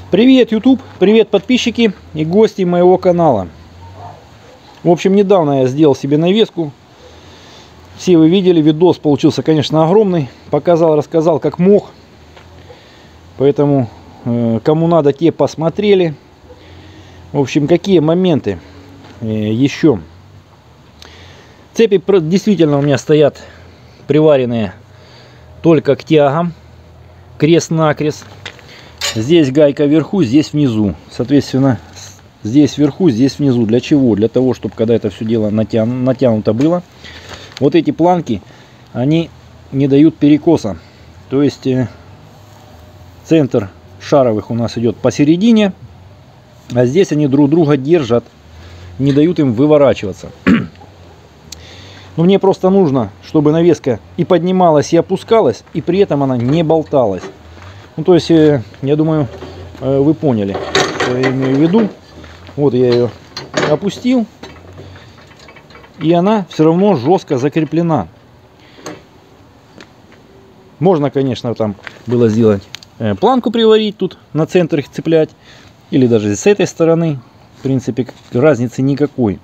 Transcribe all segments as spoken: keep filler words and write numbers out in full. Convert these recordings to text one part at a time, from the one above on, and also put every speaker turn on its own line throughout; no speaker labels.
Привет, YouTube! Привет, подписчики и гости моего канала. В общем, недавно я сделал себе навеску. Все вы видели, видос получился, конечно, огромный. Показал, рассказал, как мог. Поэтому, э, кому надо, те посмотрели. В общем, какие моменты э, еще. Цепи действительно у меня стоят приваренные только к тягам. Крест-накрест. Здесь гайка вверху, здесь внизу. Соответственно, здесь вверху, здесь внизу. Для чего? Для того, чтобы когда это все дело натяну, натянуто было, вот эти планки, они не дают перекоса. То есть э, центр шаровых у нас идет посередине, а здесь они друг друга держат, не дают им выворачиваться. Но мне просто нужно, чтобы навеска и поднималась, и опускалась, и при этом она не болталась. Ну, то есть, я думаю, вы поняли, что я имею в виду. Вот я ее опустил, и она все равно жестко закреплена. Можно, конечно, там было сделать планку, приварить тут, на центр их цеплять, или даже с этой стороны. В принципе, разницы никакой.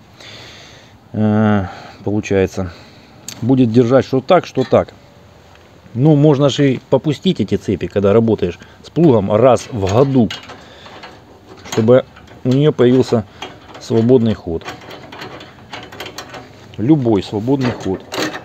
Получается, будет держать что так, что так. Ну, можно же и попустить эти цепи, когда работаешь с плугом раз в году, чтобы у нее появился свободный ход. Любой свободный ход.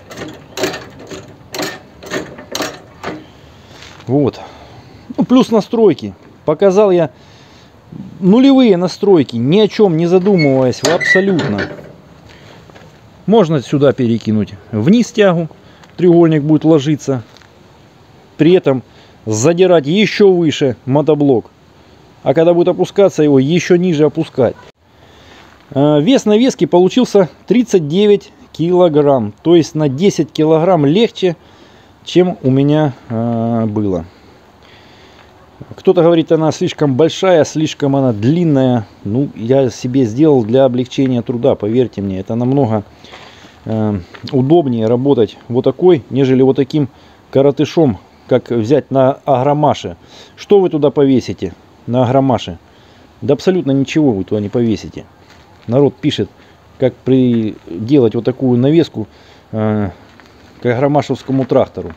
Вот. Ну, плюс настройки. Показал я нулевые настройки, ни о чем не задумываясь абсолютно. Можно сюда перекинуть вниз тягу, треугольник будет ложиться. При этом задирать еще выше мотоблок. А когда будет опускаться, его еще ниже опускать. Вес навески получился тридцать девять килограмм. То есть на десять килограмм легче, чем у меня было. Кто-то говорит, она слишком большая, слишком она длинная. Ну, я себе сделал для облегчения труда, поверьте мне. Это намного удобнее работать вот такой, нежели вот таким коротышом, как взять на агромаше. Что вы туда повесите на агромаше? Да абсолютно ничего вы туда не повесите. Народ пишет, как приделать вот такую навеску э, к агромашевскому трактору.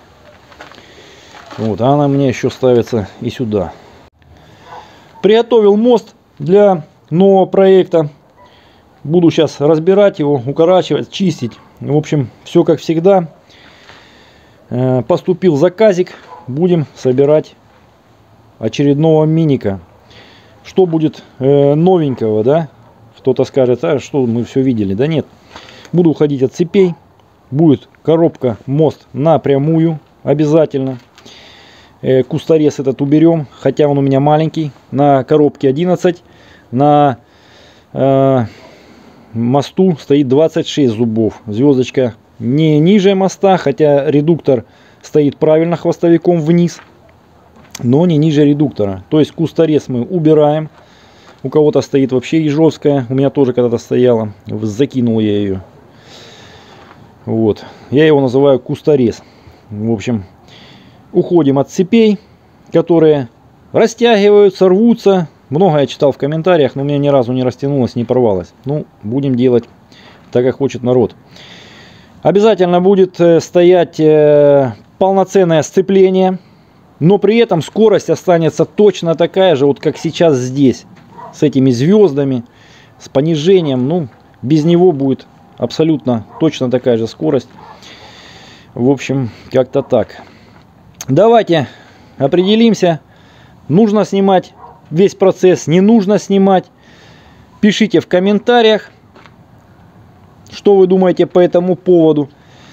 Вот, а она мне еще ставится и сюда. Приготовил мост для нового проекта. Буду сейчас разбирать его, укорачивать, чистить. В общем, все как всегда. Поступил заказик, будем собирать очередного миника. Что будет э, новенького, да? Кто-то скажет, а что мы все видели? Да нет, буду уходить от цепей. Будет коробка, мост напрямую обязательно. э, Кусторез этот уберем, хотя он у меня маленький. На коробке одиннадцать, на э, мосту стоит двадцать шесть зубов. Звездочка не ниже моста, хотя редуктор стоит правильно хвостовиком вниз, но не ниже редуктора. То есть кусторез мы убираем. У кого-то стоит вообще ежовская, у меня тоже когда-то стояла, закинул я ее. Вот, я его называю кусторез. В общем, уходим от цепей, которые растягиваются, рвутся. Много я читал в комментариях, но у меня ни разу не растянулось, не порвалось. Ну, будем делать так, как хочет народ. Обязательно будет стоять э, полноценное сцепление, но при этом скорость останется точно такая же, вот как сейчас здесь, с этими звездами, с понижением. Ну, без него будет абсолютно точно такая же скорость. В общем, как-то так. Давайте определимся, нужно снимать весь процесс, не нужно снимать. Пишите в комментариях, что вы думаете по этому поводу.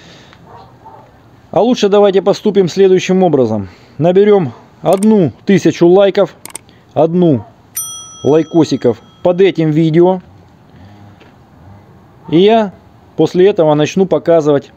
А лучше давайте поступим следующим образом. Наберем одну тысячу лайков, одну лайкосиков под этим видео. И я после этого начну показывать,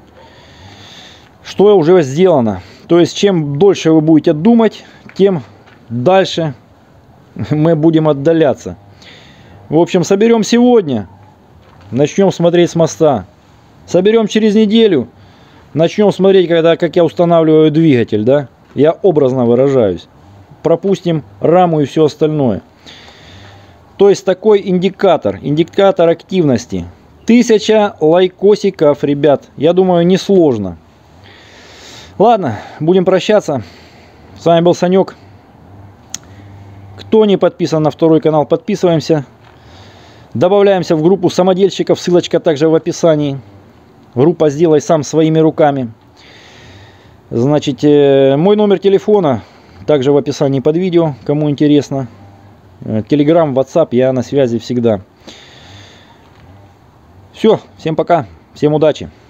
что уже сделано. То есть, чем дольше вы будете думать, тем дальше мы будем отдаляться. В общем, соберем сегодня. Начнем смотреть с моста. Соберем через неделю. Начнем смотреть, когда, как я устанавливаю двигатель, да? Я образно выражаюсь. пропустим раму и все остальное. То есть такой индикатор, индикатор активности. Тысяча лайкосиков, ребят. Я думаю, несложно. Ладно, будем прощаться. С вами был Санек. Кто не подписан на второй канал, подписываемся. Добавляемся в группу самодельщиков. Ссылочка также в описании. Группа «Сделай сам своими руками». Значит, мой номер телефона также в описании под видео, кому интересно. Телеграм, ватсап, я на связи всегда. Все, всем пока, всем удачи.